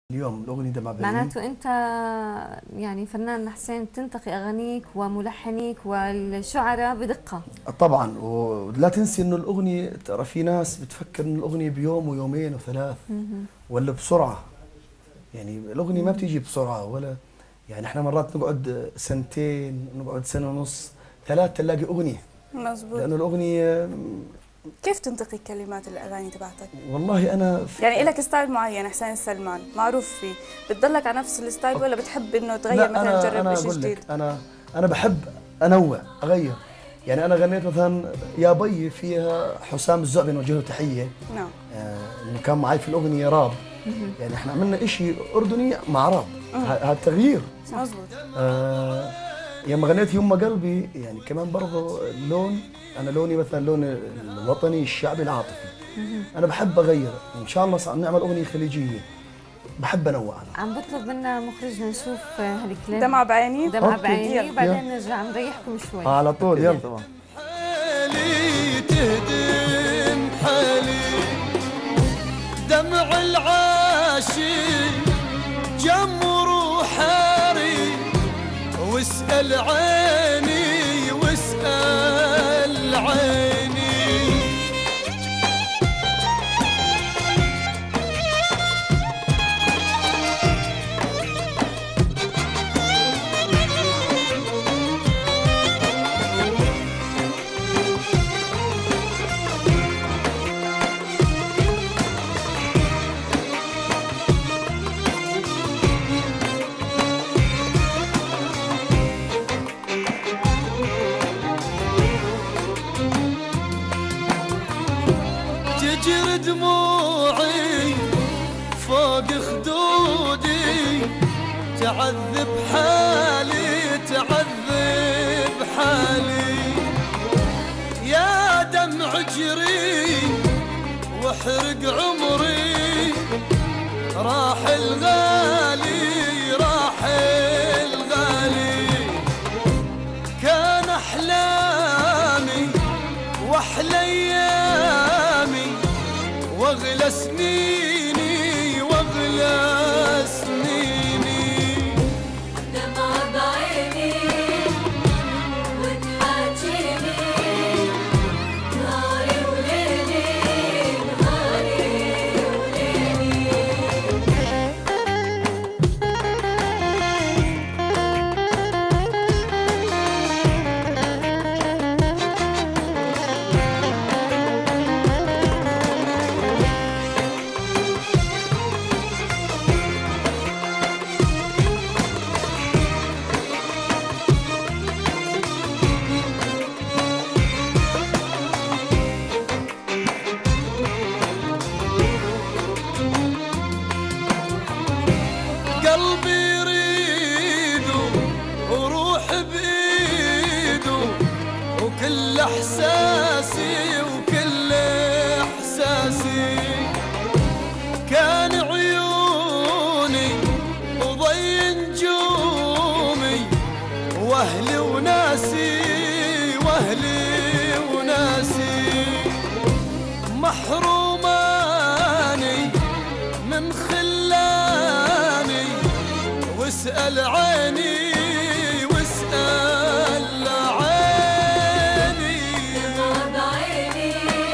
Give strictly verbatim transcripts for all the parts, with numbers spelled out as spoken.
اليوم الأغنية دمع بعيني. معناته أنت يعني فنان حسين تنتقي أغانيك وملحنيك والشعراء بدقة. طبعا، ولا تنسي إنه الأغنية ترى في ناس بتفكر إنه الأغنية بيوم ويومين وثلاث ولا بسرعة. يعني الأغنية ما بتيجي بسرعة ولا يعني احنا مرات نقعد سنتين، نقعد سنة ونص، ثلاث تلاقي أغنية. مظبوط. لأنه الأغنية كيف تنتقي كلمات الأغاني تبعتك؟ والله أنا يعني إلك ستايل معين حسين السلمان معروف فيه، بتضلك على نفس الستايل ولا بتحب إنه تغير مثلا تجرب شيء جديد؟ أنا أنا بحب أنوع أغير. يعني أنا غنيت مثلا يا بي فيها حسام الزعبي نوجه له تحية. نعم. آه إنه كان معي في الأغنية راب. يعني إحنا عملنا إشي أردني مع راب، هذا تغيير. مظبوط. آه يوم غنيت يما قلبي يعني كمان برضه اللون، أنا لوني مثلا لون الوطني الشعبي العاطفي. أنا بحب أغير، إن شاء الله صار نعمل أغنية خليجية. بحب أنوع أنا. عم بطلب منا مخرجنا نشوف هالكليب دمع بعيني. دمع بعيني وبعدين نرجع نريحكم شوي. على طول يلا. طبعا. حالي تهدم حالي دمع العاشق جمر حاري واسأل عيني واسأل عيني. تجري دموعي فوق خدودي تعذب حالي تعذب حالي يا دمع جري واحرق عمري راح الغالي راح الغالي. كان احلامي واحلى ايامي واغلى سنيني واغلى سنيني. دمع بعيني وتحاجيني نهاري وليلي نهاري وليلي. قلبي يريده وروح بإيده وكل إحساسي وكل إحساسي. كان عيوني وضي نجومي وأهلي وناسي وأهلي وناسي. محروماني من خلاني واسأل عيني واسأل عيني. دمع بعيني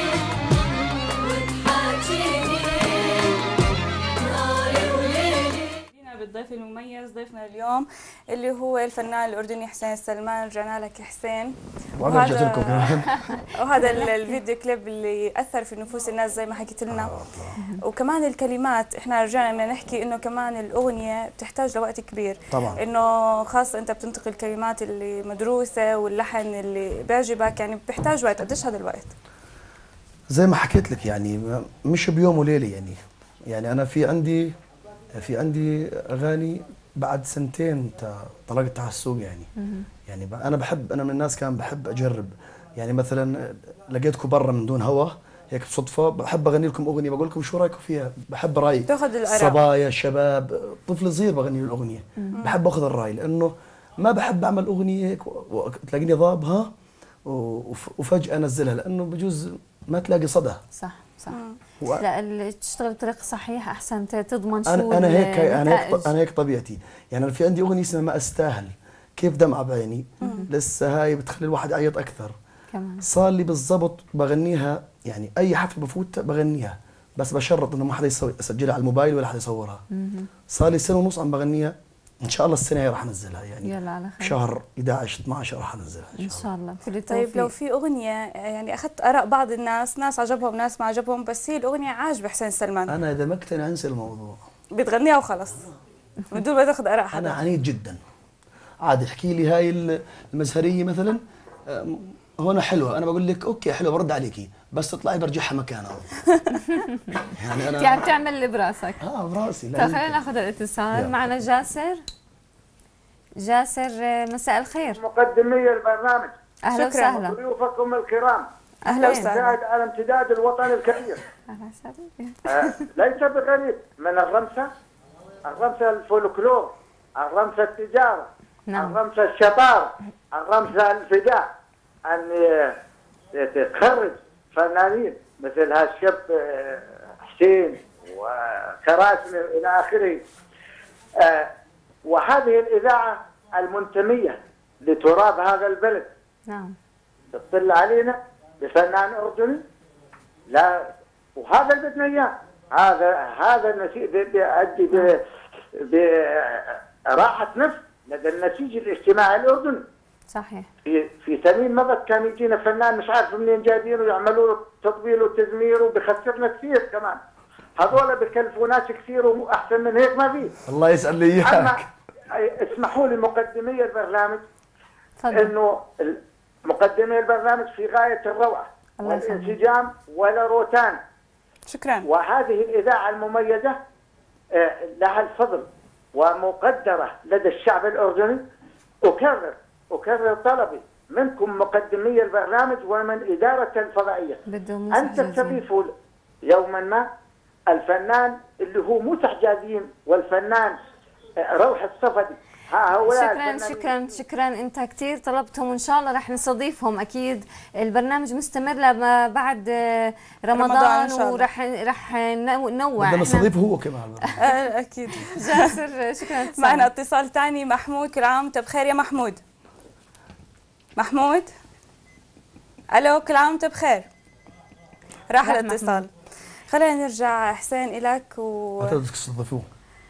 وتحاجيني نهاري وليلي. جينا بالضيف المميز ضيفنا اليوم اللي هو الفنان الأردني حسين السلمان. رجعنا لك يا حسين. وأنا رجعت لكم كمان. وهذا الفيديو كليب اللي أثر في نفوس الناس زي ما حكيت لنا. وكمان الكلمات احنا رجعنا بدنا نحكي انه كمان الأغنية بتحتاج لوقت كبير. طبعا. انه خاصة انت بتنتقي الكلمات اللي مدروسة واللحن اللي بيعجبك، يعني بتحتاج وقت. قديش هذا الوقت؟ زي ما حكيت لك يعني مش بيوم وليلة. يعني يعني أنا في عندي في عندي أغاني بعد سنتين طلقت على السوق. يعني يعني أنا بحب، أنا من الناس كان بحب أجرب. يعني مثلا لقيتكم برا من دون هوا هيك بصدفة بحب أغني لكم أغنية، بقول لكم شو رأيكم فيها؟ بحب رأي تاخذ الآراء. صبايا شباب طفل صغير بغني له الأغنية. بحب أخذ الرأي لأنه ما بحب أعمل أغنية هيك وتلاقيني ضابها وفجأة أنزلها، لأنه بجوز ما تلاقي صدى. صح صح. و- لا ال- تشتغل بطريقه صحيحه احسن ت- تضمن شو انا انا هيك انا النتائج. هيك انا هيك طبيعتي. يعني انا في عندي اغنيه اسمها ما استاهل، كيف دمعه بعيني، لسه هاي بتخلي الواحد يعيط اكثر. كمان صار لي بالضبط بغنيها، يعني اي حفله بفوت بغنيها، بس بشرط انه ما حدا يسوي- يسجلها على الموبايل ولا حدا يصورها. صار لي سنه ونص عم بغنيها، ان شاء الله السنه هي راح انزلها يعني. يلا على خير. شهر احد عشر اثني عشر راح انزلها ان ان شاء الله. شاء الله كل طيب لو التوفيق. في اغنيه يعني اخذت اراء بعض الناس، ناس عجبهم ناس ما عجبهم، بس هي الاغنيه عاجبه حسين سلمان، انا اذا ما اقتنع انسى الموضوع. بتغنيها وخلص بدون ما تاخذ اراء انا حدا. عنيد جدا. عادي احكي لي هاي المزهريه مثلا، أم، هنا حلوه، انا بقول لك اوكي حلوه برد عليكي، بس تطلعي برجعها مكانها. يعني انا يعني بتعمل اللي براسك. اه براسي. لا طيب يمكن. خلينا ناخذ الاتصال. يلا. معنا جاسر. جاسر آه، مساء الخير. مقدمي البرنامج، اهلا شكراً. وسهلا. ضيوفكم الكرام، اهلا أهلين. وسهلا. زاد على امتداد الوطن الكبير. اهلا وسهلا. آه، ليس بغريب من الرمسة، الرمسة الفولكلور، الرمسة التجارة، نعم. الرمسة الشطارة، الرمسة الفداء، أن آه، تخرج فنانين مثل هالشاب آه، حسين وكراسمي إلى آخره. آه، وهذه الإذاعة المنتمية لتراب هذا البلد نعم. تطل علينا بفنان أردني، لا وهذا اللي بدنا إياه. هذا هذا النسيج بيؤدي ب- براحة نفس لدى النسيج الاجتماعي الأردني. صحيح. في في سنين مضت كان يجينا فنان مش عارف منين جايبينه يعملوا له تطبيل وتزمير وبخسرنا كثير كمان. هذول بكلفوا ناس كثير واحسن من هيك ما في. الله يسأل لي اما اياك. اسمحوا لي مقدمي البرنامج تفضل. انه مقدمي البرنامج في غايه الروعه الله يسلمك. والانسجام ولا روتان. شكرا. وهذه الاذاعه المميزه آه، لها الفضل ومقدره لدى الشعب الاردني. اكرر اكرر طلبي منكم مقدمي البرنامج ومن اداره الفضائيه بدهم ان مساعدين. تستضيفوا يوما ما الفنان اللي هو مسح جازين والفنان آه، روح الصفدي. ها هؤلاء شكرا الفنانين. شكرا شكرا انت كثير طلبتهم وان شاء الله رح نستضيفهم اكيد. البرنامج مستمر لما بعد آه، رمضان رمضان إن شاء الله. ورح رح نو- ننوع. بدنا إحنا- نستضيفه هو كمان. آه، اكيد. جاسر شكرا. معنا اتصال ثاني. محمود، كل عام وانت بخير يا محمود. محمود الو، كل عام وانت بخير. راح راح الاتصال. خلينا نرجع حسين الك و بدك تستضيفوه،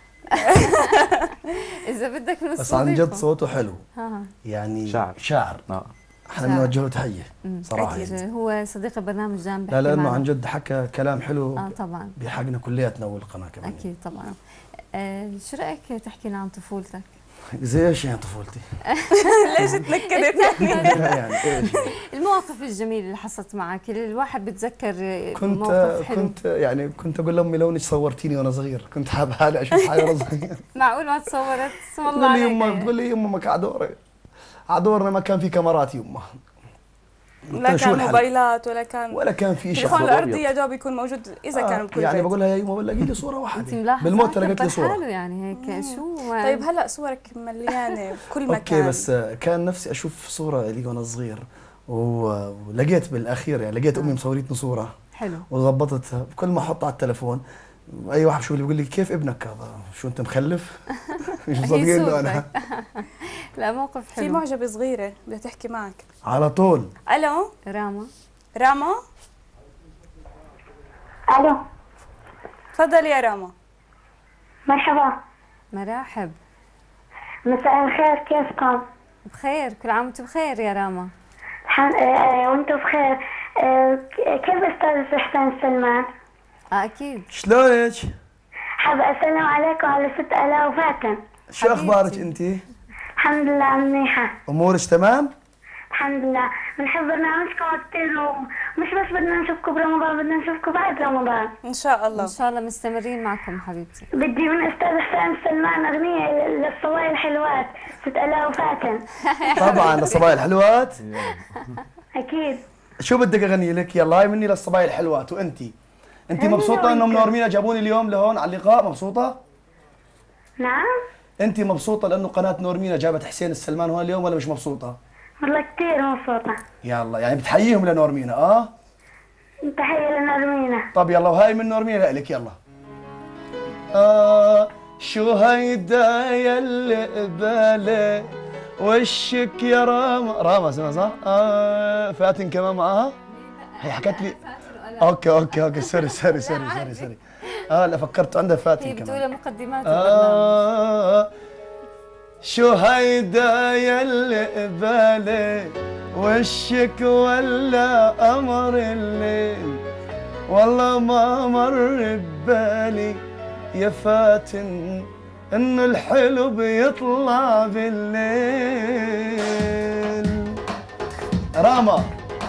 اذا بدك بس نستضيفه. عن جد صوته حلو ها يعني شاعر. شاعر. اه احنا شاعر. بنوجه له تحيه صراحه أكيد. يعني. هو صديق البرنامج دائما بيحكي لا لانه معنا. عن جد حكى كلام حلو اه طبعا بحقنا كلياتنا والقناه كمان. اكيد طبعا. آه شو رايك تحكي لنا عن طفولتك؟ زي ايش يعني طفولتي؟ ليش تنكدت يعني؟ لا يعني ايش يعني. المواقف الجميله اللي حصلت معك اللي الواحد بتذكر كنت موقف حلو. كنت يعني كنت اقول لامي لونك صورتيني وانا صغير، كنت حاب حالي اشوف حالي وانا صغير. معقول ما تصورت؟ اسم الله تقول لي عليك. يمه بتقول لي يمه ما عدوري عدورنا ما كان في كاميرات يمه. لا شو كان الحل؟ موبايلات ولا كان ولا كان في شيء. تليفون أبيض. الارضي يا دوب يكون موجود اذا كان بكل يعني بيت. بقول لها يا يمه ولا لقي لي صوره انت واحده ملاحظه بالموت لقيت كبر لي صوره. حاله يعني هيك شو طيب هلا صورك مليانه بكل مكان. اوكي بس آه، كان نفسي اشوف صوره لي وانا صغير و- ولقيت بالاخير يعني لقيت امي مصوريتني صوره حلو. وضبطتها. كل ما احطها على التليفون اي واحد بشوف لي بيقول لي كيف ابنك هذا؟ شو انت مخلف؟ مش هي مصدقين له انا. صورتك. لا موقف في حلو. معجبه صغيره بدها تحكي معك. على طول. الو راما. راما، الو، تفضلي يا راما. مرحبا، مراحب. مساء الخير، كيفكم؟ بخير، كل عام وانت بخير يا راما. الحمد آه، وانتم بخير. آه، كيف استاذ حسين سلمان؟ اه اكيد. شلونك؟ حابة اسلم عليكم على ست الاء وفاتن. شو حبيبتي. اخبارك انت؟ الحمد لله منيحة. امورك تمام؟ الحمد لله، بنحب برنامجكم كثير ومش بس بدنا نشوفكم برمضان، بدنا نشوفكم بعد رمضان. ان شاء الله. ان شاء الله مستمرين معكم حبيبتي. بدي من استاذ حسين سلمان اغنية للصبايا الحلوات، ست الاء وفاتن. طبعا للصبايا الحلوات. اكيد. شو بدك اغني لك؟ يلا هاي مني للصبايا الحلوات. وانت انت هلا مبسوطه انهم وانت. نورمينا جابوني اليوم لهون على اللقاء؟ مبسوطه؟ نعم؟ انت مبسوطه لانه قناه نورمينا جابت حسين السلمان هون اليوم ولا مش مبسوطه؟ والله كثير مبسوطة. يلا يعني بتحييهم لنورمينا اه؟ تحية لنرمينة. طب يلا، وهاي من نورمينا لك. يلا. آه شو هيدا يلي قبالي وشك يا راما. راما اسمها صح؟ آه فاتن كمان معاها؟ هي حكت لي. اوكي اوكي اوكي سوري سوري سوري سوري سوري. اه لا فكرت عندها فاتن هي كمان. بتقول مقدمات البرنامج. آه شو هيدا يلي قبالي وشك ولا قمر الليل، والله ما مر ببالي يا فاتن انه الحلو بيطلع بالليل. راما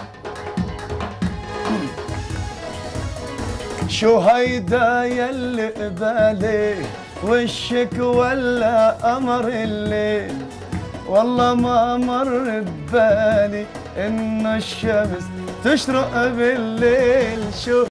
شو هيدا يلي قبالي وشك ولا قمر الليل، والله ما مر ببالي انه الشمس تشرق بالليل. شو